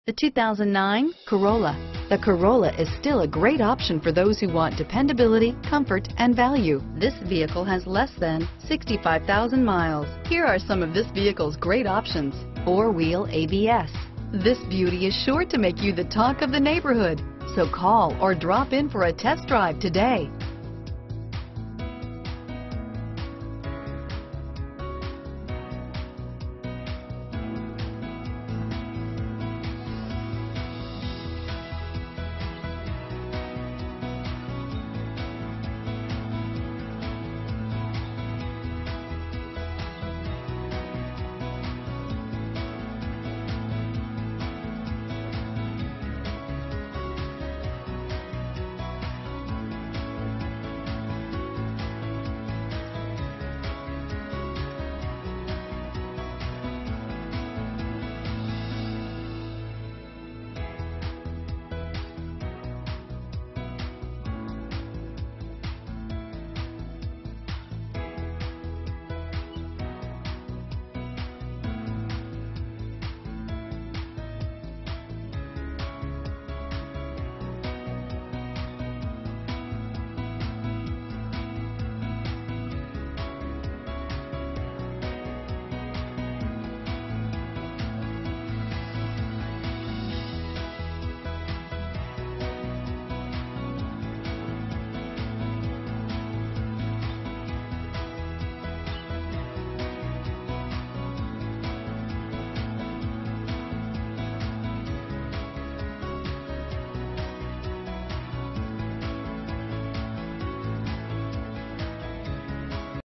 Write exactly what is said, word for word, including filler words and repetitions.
The two thousand nine Corolla. The Corolla is still a great option for those who want dependability, comfort, and value. This vehicle has less than sixty-five thousand miles. Here are some of this vehicle's great options. Four-wheel A B S. This beauty is sure to make you the talk of the neighborhood. So call or drop in for a test drive today.